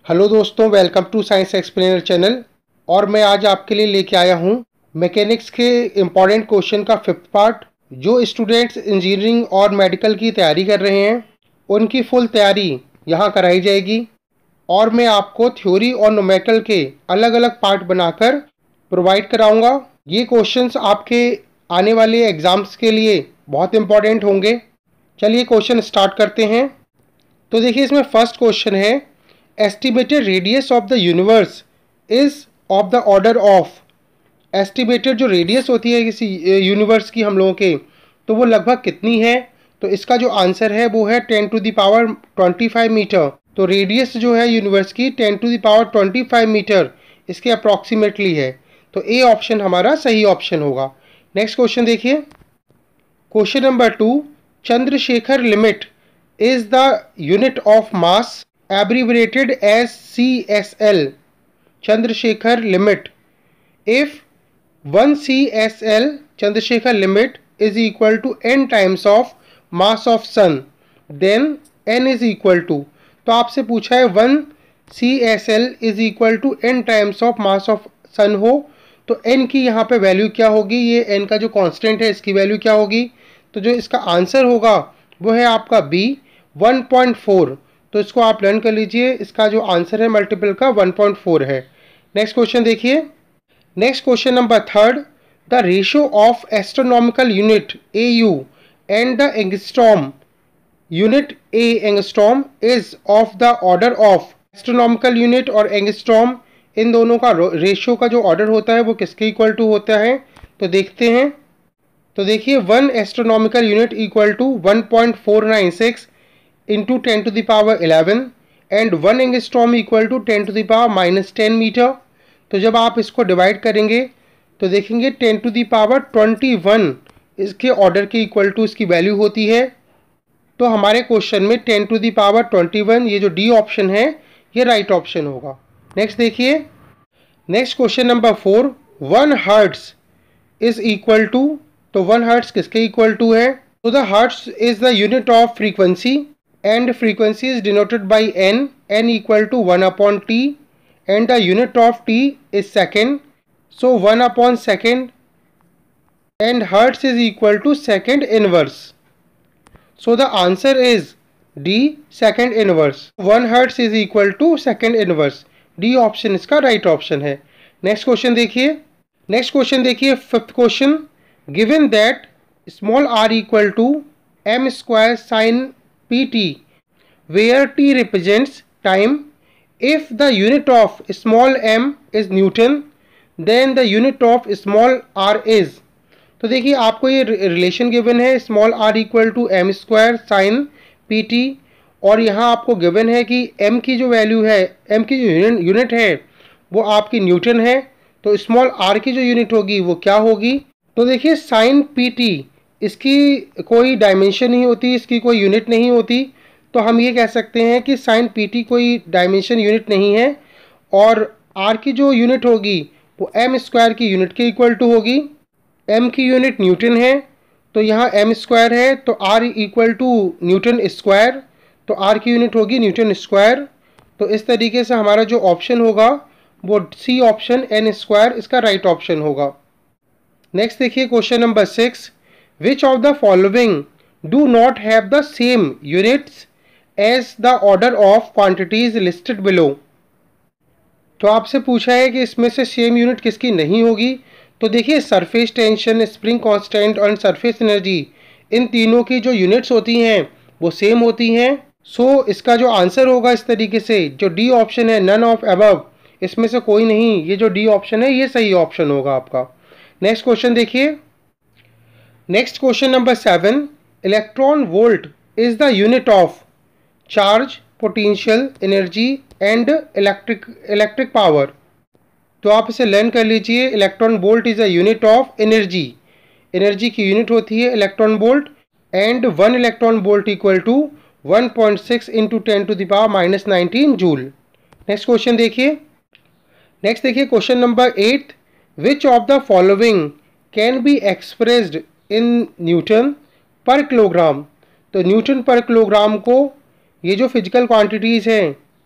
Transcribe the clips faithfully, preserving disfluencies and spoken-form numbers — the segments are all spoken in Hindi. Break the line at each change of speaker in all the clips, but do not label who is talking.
हेलो दोस्तों, welcome to science explainer channel. और मैं आज आपके लिए लेके आया हूँ मैकेनिक्स के इम्पॉर्टेंट क्वेश्चन का फिफ्थ पार्ट। जो स्टूडेंट्स इंजीनियरिंग और मेडिकल की तैयारी कर रहे हैं उनकी फुल तैयारी यहाँ कराई जाएगी। और मैं आपको थ्योरी और न्यूमेरिकल के अलग अलग पार्ट बनाकर प्रोवाइड कराऊंगा। ये क्वेश्चंस आपके आने वाले एग्ज़ाम्स के लिए बहुत इंपॉर्टेंट होंगे। चलिए क्वेश्चन स्टार्ट करते हैं। तो देखिए, इसमें फर्स्ट क्वेश्चन है, estimated radius of the universe is of the order of. Estimated जो रेडियस होती है किसी यूनिवर्स की हम लोगों के, तो वो लगभग कितनी है? तो इसका जो आंसर है वो है ten to the power twenty five metre. तो रेडियस जो है यूनिवर्स की ten to the power twenty five metre इसके अप्रॉक्सीमेटली है। तो ए ऑप्शन हमारा सही ऑप्शन होगा। नेक्स्ट क्वेश्चन देखिए, question number two, Chandrasekhar limit is the unit of mass abbreviated as C S L. Chandrasekhar limit. If one C S L Chandrasekhar limit is equal to n times of mass of sun, then n is equal to, तो आपसे पूछा है one C S L is equal to n times of mass of sun हो, तो n की यहाँ पे वैल्यू क्या होगी? ये n का जो कांस्टेंट है इसकी वैल्यू क्या होगी? तो जो इसका आंसर होगा वो है आपका B वन पॉइंट फोर। तो इसको आप लर्न कर लीजिए। इसका जो आंसर है मल्टीपल का वन पॉइंट फोर है। नेक्स्ट क्वेश्चन देखिए, next question number third, the ratio of astronomical unit A U and the angstrom unit A angstrom is of the order of. Astronomical unit और एंगस्ट्रॉम, इन दोनों का रेशियो का जो ऑर्डर होता है वो किसके इक्वल टू होता है? तो देखते हैं। तो देखिए, one astronomical unit equal to one point four nine six into ten to the power eleven and one angstrom equal to ten to the power minus ten metre. तो जब आप इसको डिवाइड करेंगे तो देखेंगे ten to the power twenty one इसके ऑर्डर के इक्वल टू इसकी वैल्यू होती है। तो हमारे क्वेश्चन में ten to the power twenty one, ये जो डी ऑप्शन है ये राइट ऑप्शन होगा। नेक्स्ट देखिए, next question number four, one hertz is equal to. तो वन हर्ट्स किसके इक्वल टू है? तो the hertz is the unit of frequency and frequency is denoted by n, n equal to one upon t, and the unit of t is second, so one upon second, and hertz is equal to second inverse. So the answer is D, second inverse. one hertz is equal to second inverse. D option इसका right option है। next question देखिए, next question देखिए, fifth question, given that small r equal to m square sin pt, where t represents time, if the unit of small m is Newton, then the unit of small r is। तो देखिए, आपको ये रिलेशन गिवन है, small r equal to M square sine P T, और यहाँ आपको गिवन है कि m की जो वैल्यू है, m की जो यूनिट है वो आपकी न्यूटन है। तो स्मॉल r की जो यूनिट होगी वो क्या होगी? तो देखिए, साइन पी टी इसकी कोई डायमेंशन नहीं होती, इसकी कोई यूनिट नहीं होती। तो हम ये कह सकते हैं कि साइन पी टी कोई डायमेंशन यूनिट नहीं है, और आर की जो यूनिट होगी वो एम स्क्वायर की यूनिट के इक्वल टू होगी। एम की यूनिट न्यूटन है, तो यहाँ एम स्क्वायर है, तो R equal to newton square, तो आर की यूनिट होगी न्यूटन स्क्वायर। तो इस तरीके से हमारा जो ऑप्शन होगा वो सी ऑप्शन एन स्क्वायर इसका राइट ऑप्शन होगा। नेक्स्ट देखिए, question number six, which of the following do not have the same units as the order of quantities listed below. तो आपसे पूछा है कि इसमें से सेम यूनिट किसकी नहीं होगी। तो देखिए, सरफेस टेंशन, स्प्रिंग कांस्टेंट और सरफेस एनर्जी, इन तीनों की जो यूनिट्स होती हैं वो सेम होती हैं। सो इसका जो आंसर होगा इस तरीके से, जो डी ऑप्शन है नन ऑफ अबव, इसमें से कोई नहीं, ये जो डी ऑप्शन है ये सही ऑप्शन होगा आपका। नेक्स्ट क्वेश्चन देखिए, next question number seven, electron volt is the unit of charge, potential energy and electric electric power. तो आप इसे लर्न कर लीजिए। Electron volt is a unit of energy, energy की यूनिट होती है electron volt, and one electron volt equal to one point six into ten to the power minus nineteen joule. Next question देखिए, नेक्स्ट देखिए question number eight, which of the following can be expressed in newton per kilogram. तो न्यूटन पर किलोग्राम को, ये जो फिजिकल क्वांटिटीज़ हैं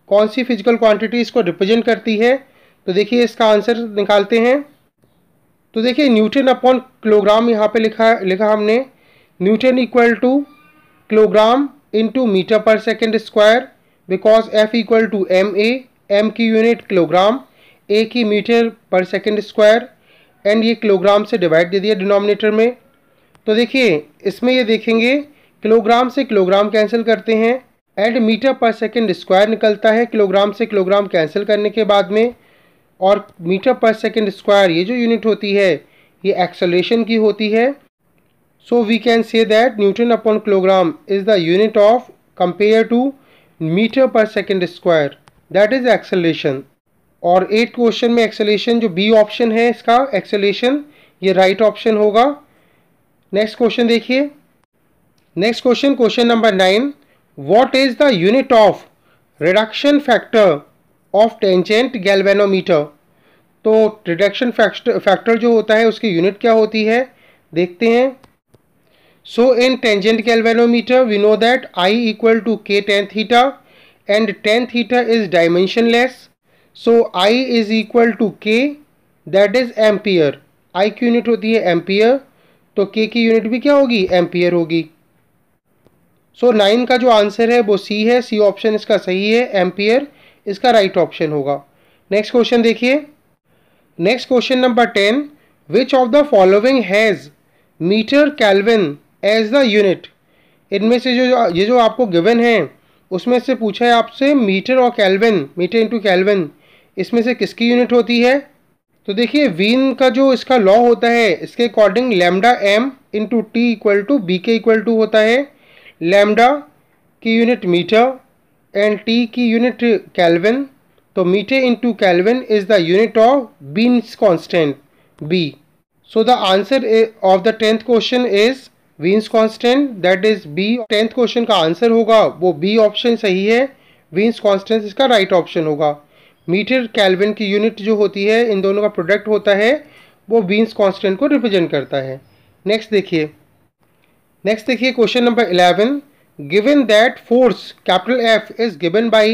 कौन सी फिजिकल क्वांटिटी इसको रिप्रेजेंट करती है। तो देखिए इसका आंसर निकालते हैं। तो देखिए न्यूटन अपॉन किलोग्राम यहाँ पे लिखा लिखा हमने newton equal to kilogram into metre per second square, because F equal to M A, M की यूनिट किलोग्राम, ए की metre per second square, and ये किलोग्राम से डिवाइड दे दिया डिनोमिनेटर में। तो देखिए इसमें ये देखेंगे किलोग्राम से किलोग्राम कैंसिल करते हैं and metre per second square निकलता है किलोग्राम से किलोग्राम कैंसिल करने के बाद में, और मीटर पर सेकेंड स्क्वायर ये जो यूनिट होती है ये एक्सेलरेशन की होती है। So we can say that newton upon kilogram is the unit of compare to metre per second square, that is acceleration. और एट क्वेश्चन में एक्सेलरेशन जो बी ऑप्शन है इसका एक्सेलरेशन ये राइट ऑप्शन होगा। नेक्स्ट क्वेश्चन देखिए। Next question question number nine, what is the unit of reduction factor of tangent galvanometer. तो रिडक्शन फैक्टर फैक्टर जो होता है उसकी यूनिट क्या होती है देखते हैं। So in tangent galvanometer we know that I equal to K tan theta and tan theta is dimensionless, so I is equal to K that is ampere. I की यूनिट होती है एम्पियर, तो के की यूनिट भी क्या होगी एम्पियर होगी। सो so, नाइन का जो आंसर है वो सी है, सी ऑप्शन इसका सही है, एम्पियर इसका राइट ऑप्शन होगा। नेक्स्ट क्वेश्चन देखिए। Next question number ten, which of the following has metre kelvin as the unit. इनमें से जो ये जो आपको गिवन है उसमें से पूछा है आपसे मीटर और केल्विन, मीटर इंटू केल्विन इसमें से किसकी यूनिट होती है। तो देखिए वीन का जो इसका लॉ होता है इसके according lambda M into T equal to B के इक्वल टू होता है। लैम्डा की यूनिट मीटर एंड टी की यूनिट केल्विन, तो metre into kelvin is the unit of Wien's constant B. So the answer of the tenth question is Wien's constant, that is B. Tenth question का आंसर होगा वो बी ऑप्शन सही है, वीन्स कांस्टेंट इसका राइट ऑप्शन होगा। मीटर केल्विन की यूनिट जो होती है इन दोनों का प्रोडक्ट होता है वो वीन्स कांस्टेंट को रिप्रेजेंट करता है। नेक्स्ट देखिए। नेक्स्ट देखिए question number eleven, given that force capital F is given by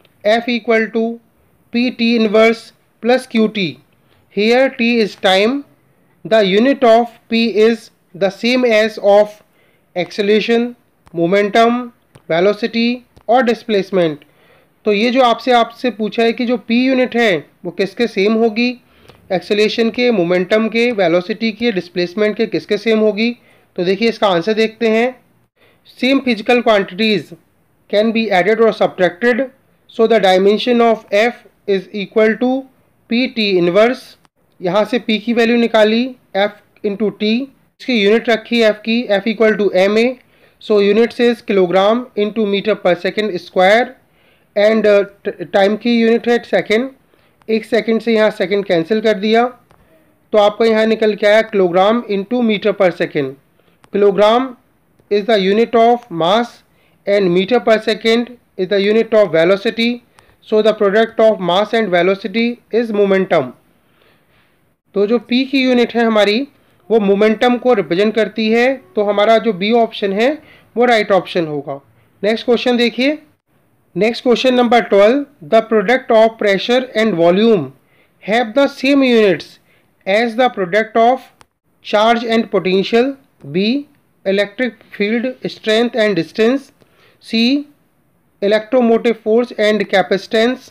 F equal to P T inverse plus Q T. Here T is time. The unit of P is the same as of acceleration, momentum, velocity और displacement. तो ये जो आपसे आपसे पूछा है कि जो P यूनिट है वो किसके सेम होगी, एक्सेलेरेशन के, मोमेंटम के, वेलोसिटी के, डिस्प्लेसमेंट के किसके सेम होगी। तो देखिए इसका आंसर देखते हैं। Same physical quantities can be added or subtracted, so the dimension of F is equal to P T inverse। यहाँ से P की वैल्यू निकाली F into T, इसकी यूनिट रखी F की, F equal to M A, so units is kilogram into metre per second square and time की यूनिट है सेकेंड। एक सेकेंड से यहाँ सेकेंड कैंसिल कर दिया तो आपको यहाँ निकल के आया kilogram into metre per second. Kilogram is the unit of mass and meter per second is the unit of velocity, so the product of mass and velocity is momentum। तो जो P की यूनिट है हमारी वो मोमेंटम को रिप्रेजेंट करती है, तो हमारा जो B ऑप्शन है वो राइट ऑप्शन होगा। नेक्स्ट क्वेश्चन देखिए। Next question number twelve, the product of pressure and volume have the same units as the product of charge and potential. B electric field strength and distance, C electromotive force and capacitance,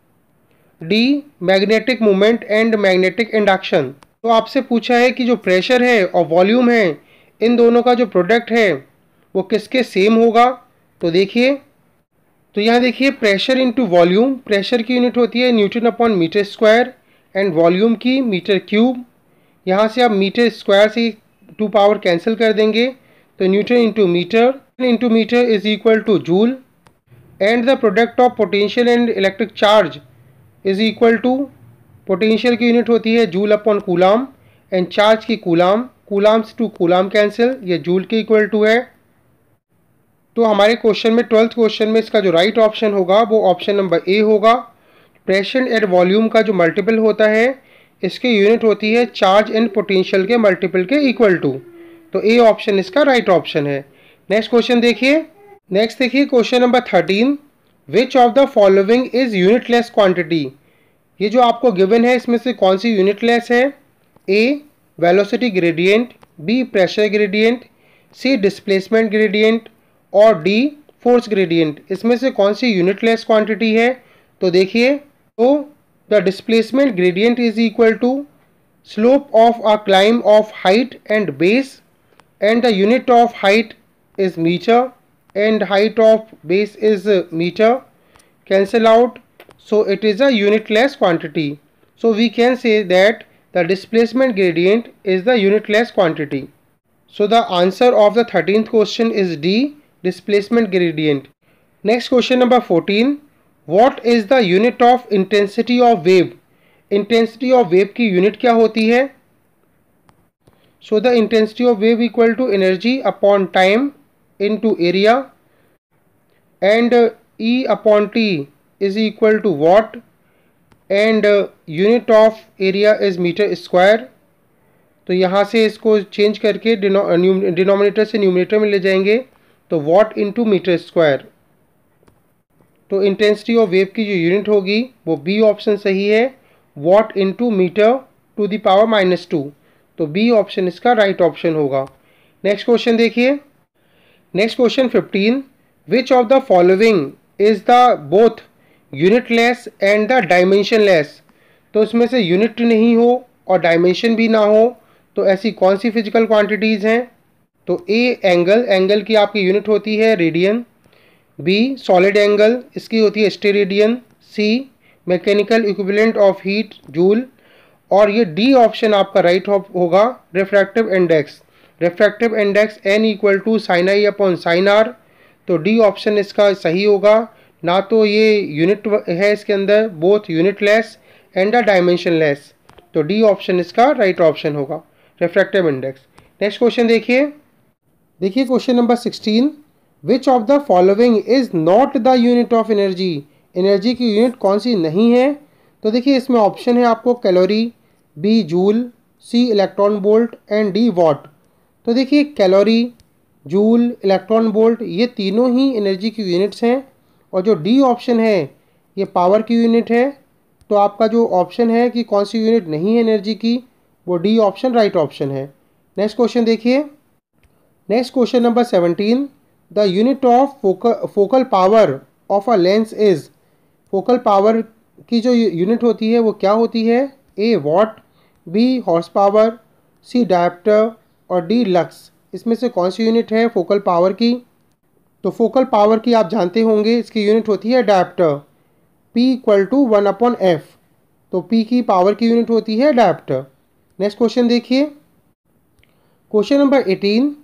D magnetic moment and magnetic induction। तो आपसे पूछा है कि जो प्रेशर है और वॉल्यूम है इन दोनों का जो प्रोडक्ट है वो किसके सेम होगा। तो देखिए, तो यहाँ देखिए प्रेशर इनटू वॉल्यूम, प्रेशर की यूनिट होती है newton upon metre square and volume की मीटर क्यूब। यहाँ से आप मीटर स्क्वायर से टू पावर कैंसिल कर देंगे तो newton into metre into metre is equal to joule and the product of potential and electric charge is equal to, potential की यूनिट होती है joule upon coulomb and charge की coulomb, coulombs to coulomb cancel, ये जूल के इक्वल टू है। तो हमारे क्वेश्चन में ट्वेल्थ क्वेश्चन में इसका जो राइट ऑप्शन होगा वो ऑप्शन नंबर ए होगा। प्रेशर एंड वॉल्यूम का जो मल्टीपल होता है इसकी यूनिट होती है चार्ज एंड पोटेंशियल के मल्टीपल के इक्वल टू, तो ए ऑप्शन इसका राइट ऑप्शन है। नेक्स्ट क्वेश्चन देखिए। नेक्स्ट देखिए question number thirteen, which of the following is unitless quantity. ये जो आपको गिवन है इसमें से कौन सी यूनिटलेस है? A velocity gradient, B pressure gradient, C displacement gradient और डी फोर्स ग्रेडियंट। इसमें से कौन सी यूनिटलेस क्वांटिटी है? तो देखिए, तो the displacement gradient is equal to slope of a climb of height and base and the unit of height is meter and height of base is meter. Cancel out, so it is a unitless quantity. So we can say that the displacement gradient is the unitless quantity. So the answer of the thirteenth question is D, displacement gradient. Next question number fourteen. What is the unit of intensity of wave? Intensity of wave की unit क्या होती है? So the intensity of wave equal to energy upon time into area, and uh, E upon T is equal to watt, and uh, unit of area is meter square. तो यहाँ से इसको चेंज करके डिनोमिनेटर से न्यूमरेटर में ले जाएंगे, तो वॉट इंटू मीटर स्क्वायर। तो इंटेंसिटी ऑफ वेव की जो यूनिट होगी वो बी ऑप्शन सही है, watt into metre to the power minus two. तो बी ऑप्शन इसका राइट ऑप्शन होगा। नेक्स्ट क्वेश्चन देखिए। Next question fifteen. Which of the following is the both unitless and the dimensionless. तो इसमें से यूनिट नहीं हो और डायमेंशन भी ना हो, तो ऐसी कौन सी फिजिकल क्वांटिटीज़ हैं? तो ए एंगल, एंगल की आपकी यूनिट होती है रेडियन। बी सॉलिड एंगल, इसकी होती है steradian. C mechanical equivalent of heat joule. और ये डी ऑप्शन आपका राइट होगा, refractive index. Refractive index N equal to sine I upon sine R. तो डी ऑप्शन इसका सही होगा। ना तो ये यूनिट है इसके अंदर, both unitless and the dimensionless. तो डी ऑप्शन इसका राइट ऑप्शन होगा, रिफ्रैक्टिव इंडेक्स। नेक्स्ट क्वेश्चन देखिए। देखिए question number sixteen. Which of the following is not the unit of energy. Energy की यूनिट कौन सी नहीं है? तो देखिए इसमें ऑप्शन है आपको calorie, B joule, C electron volt and D watt. तो देखिए कैलोरी, जूल, इलेक्ट्रॉन वोल्ट ये तीनों ही एनर्जी की यूनिट्स हैं, और जो डी ऑप्शन है ये पावर की यूनिट है। तो आपका जो ऑप्शन है कि कौन सी यूनिट नहीं है एनर्जी की, वो डी ऑप्शन राइट ऑप्शन है। नेक्स्ट क्वेश्चन देखिए। Next question number seventeen. The unit of focal focal power of a lens is. Focal power की जो यूनिट होती है वो क्या होती है? A watt, B horse power, C dioptre और डी लक्स। इसमें से कौन सी यूनिट है फोकल पावर की? तो फोकल पावर की आप जानते होंगे, इसकी यूनिट होती है dioptre. P equal to one upon F. तो पी की पावर की यूनिट होती है डायप्टर। नेक्स्ट क्वेश्चन देखिए। Question number eighteen.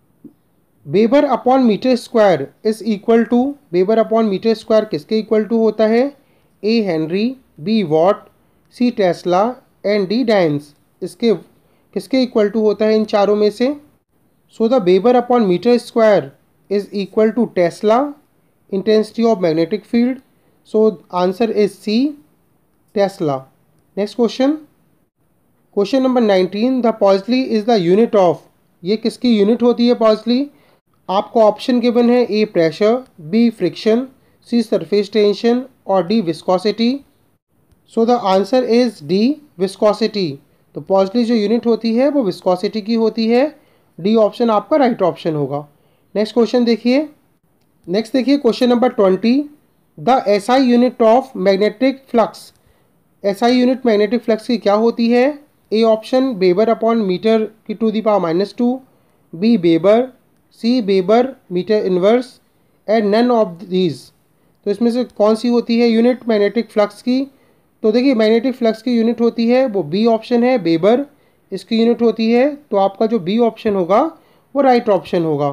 Weber upon metre square is equal to. Weber upon metre square किसके इक्वल टू होता है? A henry, B watt, C tesla and D dimes. इसके किसके इक्वल टू होता है इन चारों में से? So the weber upon metre square is equal to tesla intensity of magnetic field. So answer is C, tesla. Next question. Question number nineteen. The poiseuille is the unit of. ये किसकी यूनिट होती है पॉइजली? आपको ऑप्शन गिवन है, A pressure, B friction, C surface tension और D viscosity. So the answer is D, viscosity. तो पॉजिटिव जो यूनिट होती है वो विस्कोसिटी की होती है। डी ऑप्शन आपका राइट ऑप्शन होगा। नेक्स्ट क्वेश्चन देखिए। नेक्स्ट देखिए question number twenty. The SI unit of magnetic flux. SI unit magnetic flux की क्या होती है? A option weber upon metre की two the power minus to, B weber, C weber metre inverse and none of these. तो इसमें से कौन सी होती है यूनिट मैग्नेटिक फ्लक्स की? तो देखिए मैग्नेटिक फ्लक्स की यूनिट होती है वो बी ऑप्शन है, वेबर इसकी यूनिट होती है। तो आपका जो बी ऑप्शन होगा वो राइट ऑप्शन होगा।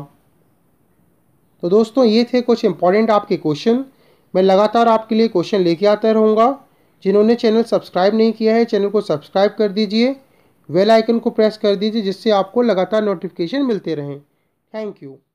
तो दोस्तों ये थे कुछ इंपॉर्टेंट आपके क्वेश्चन। मैं लगातार आपके लिए क्वेश्चन लेके आता रहूँगा। जिन्होंने चैनल सब्सक्राइब नहीं किया है चैनल को सब्सक्राइब कर दीजिए, बेल आइकन को प्रेस कर दीजिए, जिससे आपको लगातार नोटिफिकेशन मिलते रहें। Thank you.